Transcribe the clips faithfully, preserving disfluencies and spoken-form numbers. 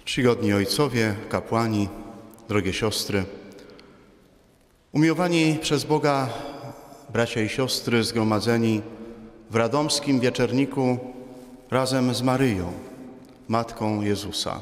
Czcigodni ojcowie, kapłani, drogie siostry, umiłowani przez Boga bracia i siostry zgromadzeni w radomskim wieczerniku razem z Maryją, Matką Jezusa.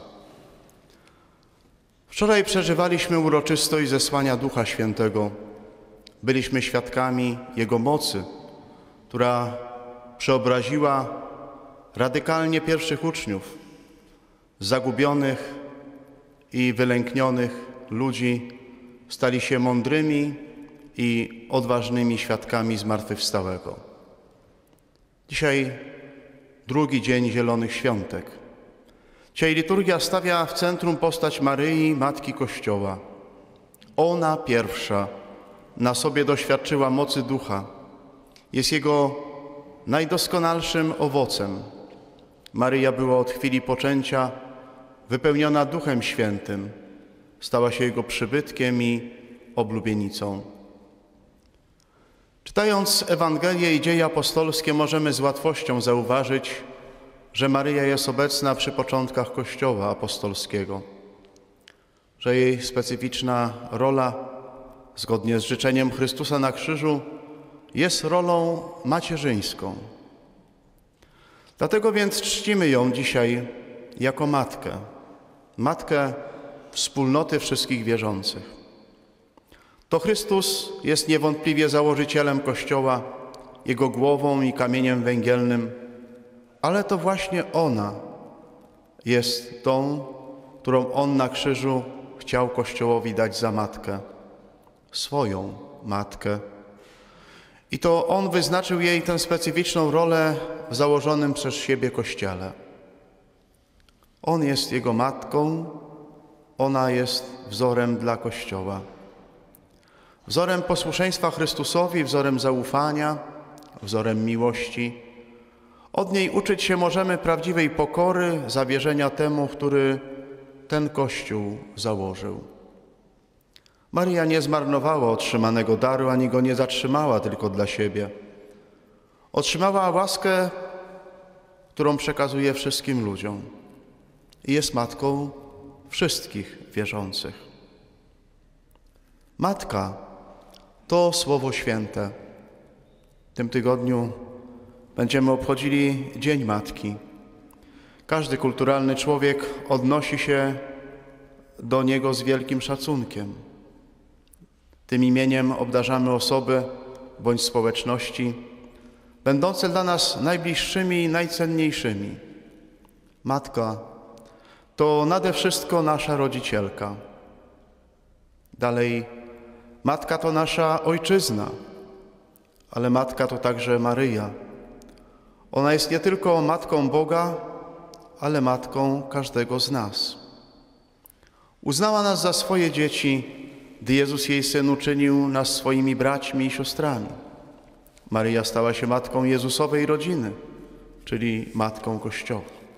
Wczoraj przeżywaliśmy uroczystość zesłania Ducha Świętego. Byliśmy świadkami Jego mocy, która przeobraziła radykalnie pierwszych uczniów, zagubionych i wylęknionych ludzi stali się mądrymi i odważnymi świadkami zmartwychwstałego. Dzisiaj drugi dzień Zielonych Świątek. Dzisiaj liturgia stawia w centrum postać Maryi, Matki Kościoła. Ona pierwsza na sobie doświadczyła mocy Ducha. Jest Jego najdoskonalszym owocem. Maryja była od chwili poczęcia wypełniona Duchem Świętym. Stała się Jego przybytkiem i oblubienicą. Czytając Ewangelię i dzieje apostolskie możemy z łatwością zauważyć, że Maryja jest obecna przy początkach Kościoła apostolskiego, że jej specyficzna rola, zgodnie z życzeniem Chrystusa na krzyżu, jest rolą macierzyńską. Dlatego więc czcimy ją dzisiaj jako matkę, matkę wspólnoty wszystkich wierzących. To Chrystus jest niewątpliwie założycielem Kościoła, jego głową i kamieniem węgielnym, ale to właśnie ona jest tą, którą On na krzyżu chciał Kościołowi dać za matkę, swoją matkę. I to On wyznaczył jej tę specyficzną rolę w założonym przez siebie Kościele. On jest Jego matką, ona jest wzorem dla Kościoła. Wzorem posłuszeństwa Chrystusowi, wzorem zaufania, wzorem miłości. Od niej uczyć się możemy prawdziwej pokory, zawierzenia temu, który ten Kościół założył. Maryja nie zmarnowała otrzymanego daru, ani go nie zatrzymała tylko dla siebie. Otrzymała łaskę, którą przekazuje wszystkim ludziom i jest matką wszystkich wierzących. Matka to Słowo Święte. W tym tygodniu będziemy obchodzili Dzień Matki. Każdy kulturalny człowiek odnosi się do niego z wielkim szacunkiem. Tym imieniem obdarzamy osoby bądź społeczności będące dla nas najbliższymi i najcenniejszymi. Matka to nade wszystko nasza rodzicielka. Dalej, matka to nasza ojczyzna, ale matka to także Maryja. Ona jest nie tylko matką Boga, ale matką każdego z nas. Uznała nas za swoje dzieci, gdy Jezus, jej Syn, uczynił nas swoimi braćmi i siostrami. Maryja stała się matką Jezusowej rodziny, czyli matką Kościoła.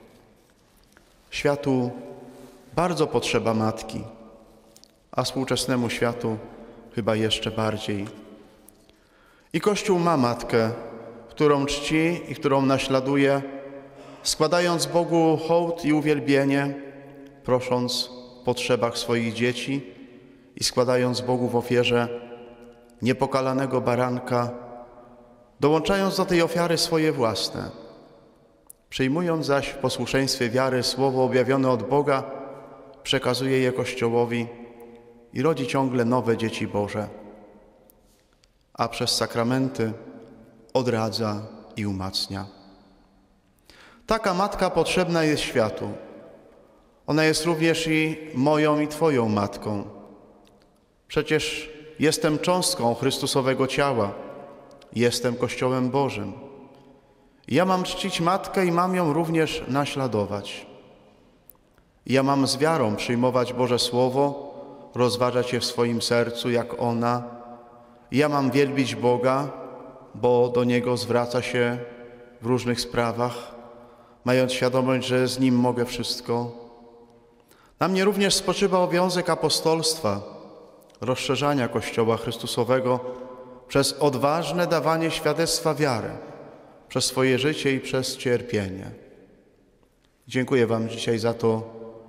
Światu bardzo potrzeba matki, a współczesnemu światu chyba jeszcze bardziej. I Kościół ma matkę, którą czci i którą naśladuje, składając Bogu hołd i uwielbienie, prosząc w potrzebach swoich dzieci i składając Bogu w ofierze niepokalanego baranka, dołączając do tej ofiary swoje własne. Przyjmując zaś w posłuszeństwie wiary słowo objawione od Boga, przekazuje je Kościołowi i rodzi ciągle nowe dzieci Boże, a przez sakramenty odradza i umacnia. Taka matka potrzebna jest światu. Ona jest również i moją i Twoją matką. Przecież jestem cząstką Chrystusowego ciała, jestem Kościołem Bożym. Ja mam czcić matkę i mam ją również naśladować. Ja mam z wiarą przyjmować Boże Słowo, rozważać je w swoim sercu jak ona. Ja mam wielbić Boga, bo do Niego zwraca się w różnych sprawach, mając świadomość, że z Nim mogę wszystko. Na mnie również spoczywa obowiązek apostolstwa, rozszerzania Kościoła Chrystusowego przez odważne dawanie świadectwa wiary, przez swoje życie i przez cierpienie. Dziękuję Wam dzisiaj za to,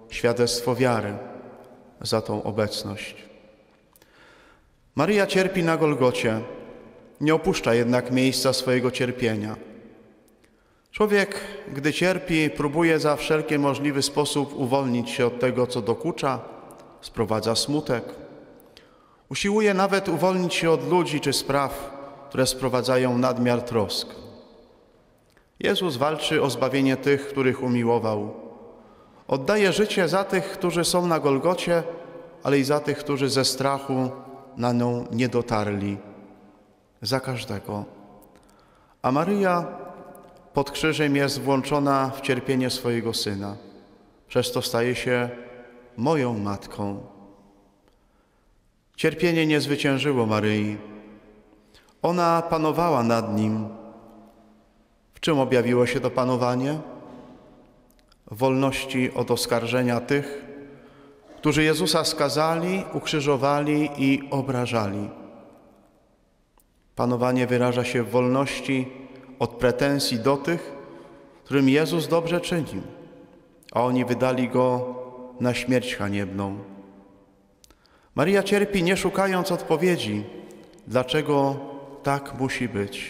świadectwo wiary, za tą obecność. Maryja cierpi na Golgocie, nie opuszcza jednak miejsca swojego cierpienia. Człowiek, gdy cierpi, próbuje za wszelki możliwy sposób uwolnić się od tego, co dokucza, sprowadza smutek. Usiłuje nawet uwolnić się od ludzi czy spraw, które sprowadzają nadmiar trosk. Jezus walczy o zbawienie tych, których umiłował. Oddaje życie za tych, którzy są na Golgocie, ale i za tych, którzy ze strachu na nią nie dotarli. Za każdego. A Maryja pod krzyżem jest włączona w cierpienie swojego Syna. Przez to staje się moją matką. Cierpienie nie zwyciężyło Maryi. Ona panowała nad nim. W czym objawiło się to panowanie? W wolności od oskarżenia tych, którzy Jezusa skazali, ukrzyżowali i obrażali. Panowanie wyraża się w wolności od pretensji do tych, którym Jezus dobrze czynił, a oni wydali Go na śmierć haniebną. Maryja cierpi, nie szukając odpowiedzi, dlaczego tak musi być.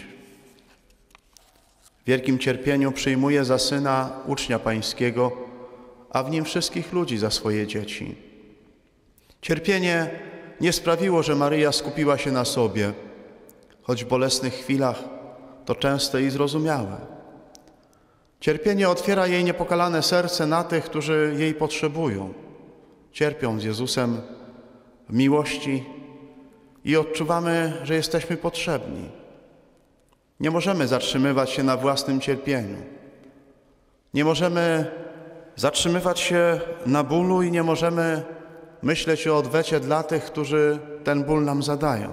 W wielkim cierpieniu przyjmuje za syna ucznia pańskiego, a w nim wszystkich ludzi za swoje dzieci. Cierpienie nie sprawiło, że Maryja skupiła się na sobie, choć w bolesnych chwilach to częste i zrozumiałe. Cierpienie otwiera jej niepokalane serce na tych, którzy jej potrzebują. Cierpią z Jezusem w miłości i odczuwamy, że jesteśmy potrzebni. Nie możemy zatrzymywać się na własnym cierpieniu. Nie możemy zatrzymywać się na bólu i nie możemy myśleć o odwecie dla tych, którzy ten ból nam zadają.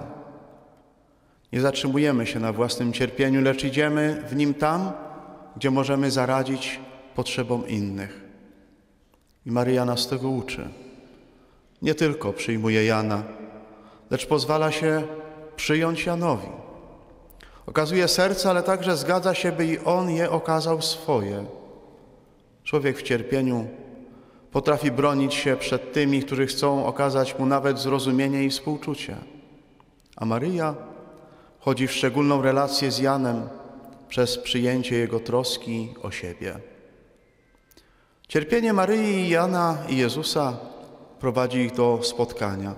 Nie zatrzymujemy się na własnym cierpieniu, lecz idziemy w nim tam, gdzie możemy zaradzić potrzebom innych. I Maryja nas tego uczy. Nie tylko przyjmuje Jana, lecz pozwala się przyjąć Janowi. Okazuje serce, ale także zgadza się, by i on je okazał swoje. Człowiek w cierpieniu potrafi bronić się przed tymi, którzy chcą okazać mu nawet zrozumienie i współczucie. A Maryja wchodzi w szczególną relację z Janem przez przyjęcie jego troski o siebie. Cierpienie Maryi, Jana i Jezusa prowadzi ich do spotkania.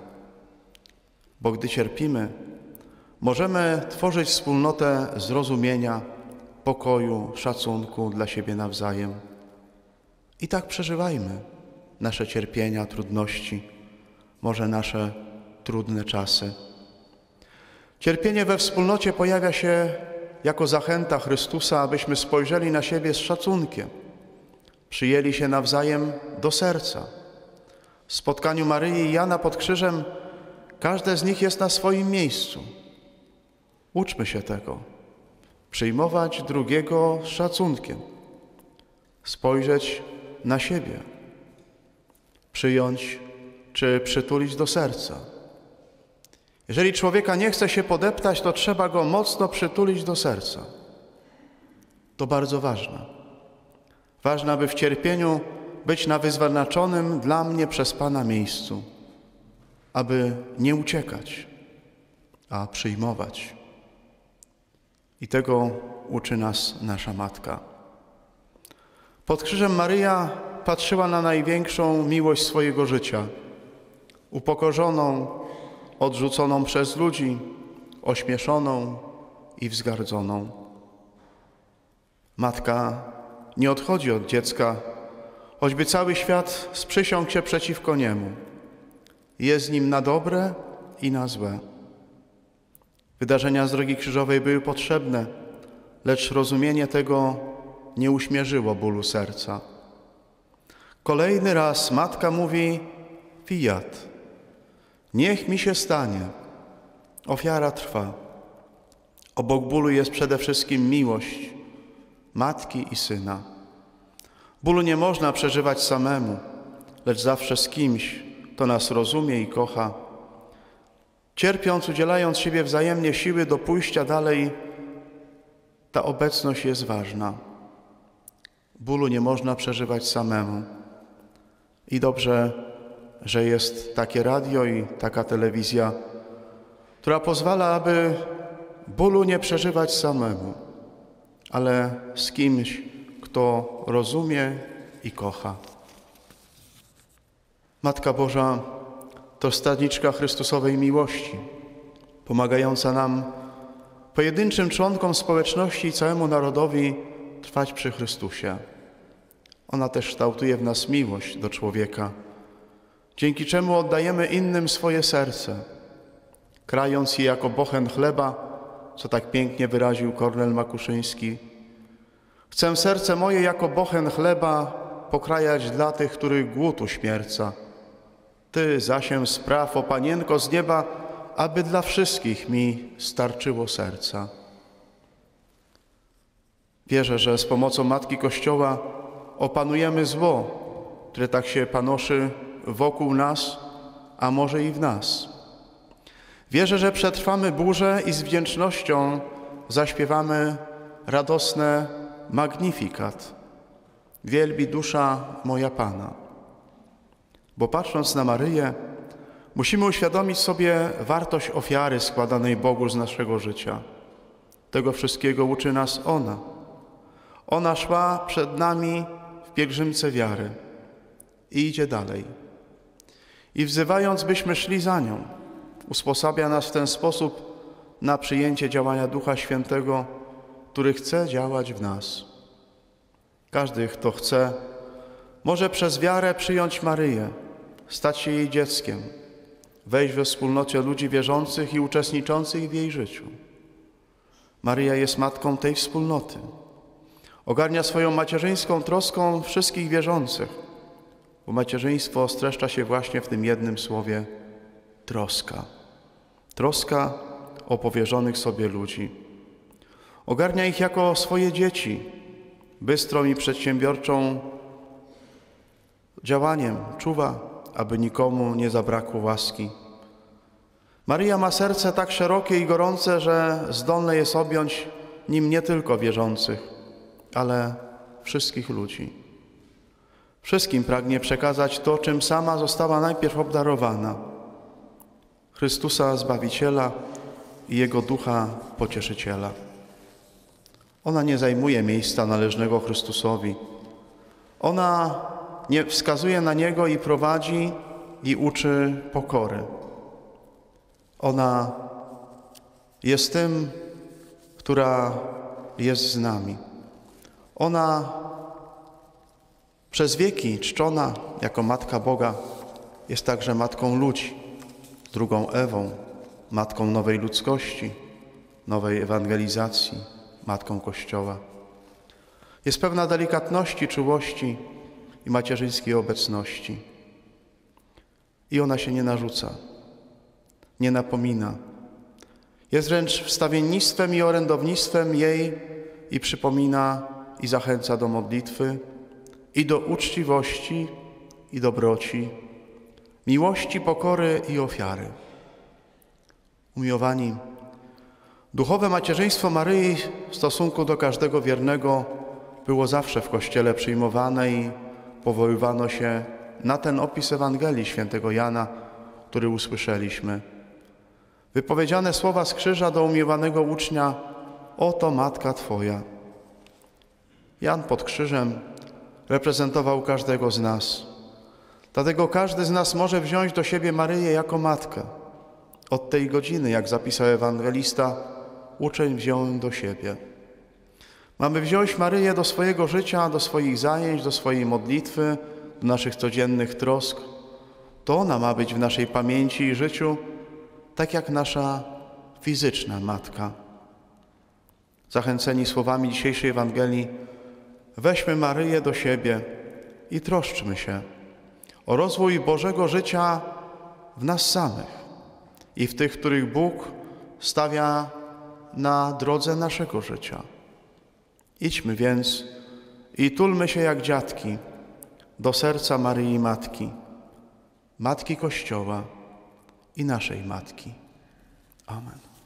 Bo gdy cierpimy, możemy tworzyć wspólnotę zrozumienia, pokoju, szacunku dla siebie nawzajem. I tak przeżywajmy nasze cierpienia, trudności, może nasze trudne czasy. Cierpienie we wspólnocie pojawia się jako zachęta Chrystusa, abyśmy spojrzeli na siebie z szacunkiem, przyjęli się nawzajem do serca. W spotkaniu Maryi i Jana pod krzyżem każde z nich jest na swoim miejscu. Uczmy się tego. Przyjmować drugiego z szacunkiem. Spojrzeć na siebie. Przyjąć czy przytulić do serca. Jeżeli człowieka nie chce się podeptać, to trzeba go mocno przytulić do serca. To bardzo ważne. Ważne, aby w cierpieniu być na wyznaczonym dla mnie przez Pana miejscu, aby nie uciekać, a przyjmować. I tego uczy nas nasza Matka. Pod krzyżem Maryja patrzyła na największą miłość swojego życia, upokorzoną, odrzuconą przez ludzi, ośmieszoną i wzgardzoną. Matka nie odchodzi od dziecka, choćby cały świat sprzysiągł się przeciwko niemu. Jest z nim na dobre i na złe. Wydarzenia z drogi krzyżowej były potrzebne, lecz rozumienie tego nie uśmierzyło bólu serca. Kolejny raz matka mówi: fiat, niech mi się stanie. Ofiara trwa. Obok bólu jest przede wszystkim miłość matki i syna. Bólu nie można przeżywać samemu, lecz zawsze z kimś, kto nas rozumie i kocha. Cierpiąc, udzielając siebie wzajemnie siły do pójścia dalej, ta obecność jest ważna. Bólu nie można przeżywać samemu. I dobrze, że jest takie radio i taka telewizja, która pozwala, aby bólu nie przeżywać samemu, ale z kimś, kto rozumie i kocha. Matka Boża to stadniczka Chrystusowej miłości, pomagająca nam, pojedynczym członkom społeczności i całemu narodowi, trwać przy Chrystusie. Ona też kształtuje w nas miłość do człowieka, dzięki czemu oddajemy innym swoje serce, krając je jako bochen chleba, co tak pięknie wyraził Kornel Makuszyński. Chcę serce moje jako bochen chleba pokrajać dla tych, których głód uśmierca. Ty zasiem spraw, o Panienko z nieba, aby dla wszystkich mi starczyło serca. Wierzę, że z pomocą Matki Kościoła opanujemy zło, które tak się panoszy wokół nas, a może i w nas. Wierzę, że przetrwamy burzę i z wdzięcznością zaśpiewamy radosne Magnifikat. Wielbi dusza moja Pana. Bo patrząc na Maryję, musimy uświadomić sobie wartość ofiary składanej Bogu z naszego życia. Tego wszystkiego uczy nas ona. Ona szła przed nami w pielgrzymce wiary i idzie dalej. I wzywając, byśmy szli za nią, usposabia nas w ten sposób na przyjęcie działania Ducha Świętego, który chce działać w nas. Każdy, kto chce, może przez wiarę przyjąć Maryję, stać się jej dzieckiem, wejść we wspólnocie ludzi wierzących i uczestniczących w jej życiu. Maryja jest matką tej wspólnoty. Ogarnia swoją macierzyńską troską wszystkich wierzących, bo macierzyństwo streszcza się właśnie w tym jednym słowie – troska. Troska o powierzonych sobie ludzi. Ogarnia ich jako swoje dzieci, bystrą i przedsiębiorczą działaniem czuwa, aby nikomu nie zabrakło łaski. Maryja ma serce tak szerokie i gorące, że zdolne jest objąć nim nie tylko wierzących, ale wszystkich ludzi. Wszystkim pragnie przekazać to, czym sama została najpierw obdarowana. Chrystusa Zbawiciela i Jego Ducha Pocieszyciela. Ona nie zajmuje miejsca należnego Chrystusowi. Ona nie wskazuje na Niego i prowadzi i uczy pokory. Ona jest tym, która jest z nami. Ona przez wieki czczona jako Matka Boga jest także Matką ludzi, drugą Ewą, Matką nowej ludzkości, nowej ewangelizacji, Matką Kościoła. Jest pełna delikatności, czułości i macierzyńskiej obecności. I ona się nie narzuca, nie napomina. Jest wręcz wstawiennictwem i orędownictwem jej i przypomina i zachęca do modlitwy i do uczciwości i dobroci, miłości, pokory i ofiary. Umiłowani, duchowe macierzyństwo Maryi w stosunku do każdego wiernego było zawsze w Kościele przyjmowane i powoływano się na ten opis Ewangelii świętego Jana, który usłyszeliśmy. Wypowiedziane słowa z krzyża do umiłowanego ucznia: oto Matka Twoja. Jan pod krzyżem reprezentował każdego z nas. Dlatego każdy z nas może wziąć do siebie Maryję jako matkę. Od tej godziny, jak zapisał ewangelista, uczeń wziął ją do siebie. Mamy wziąć Maryję do swojego życia, do swoich zajęć, do swojej modlitwy, do naszych codziennych trosk. To ona ma być w naszej pamięci i życiu, tak jak nasza fizyczna matka. Zachęceni słowami dzisiejszej Ewangelii, weźmy Maryję do siebie i troszczmy się o rozwój Bożego życia w nas samych i w tych, których Bóg stawia na drodze naszego życia. Idźmy więc i tulmy się jak dziatki do serca Maryi Matki, Matki Kościoła i naszej Matki. Amen.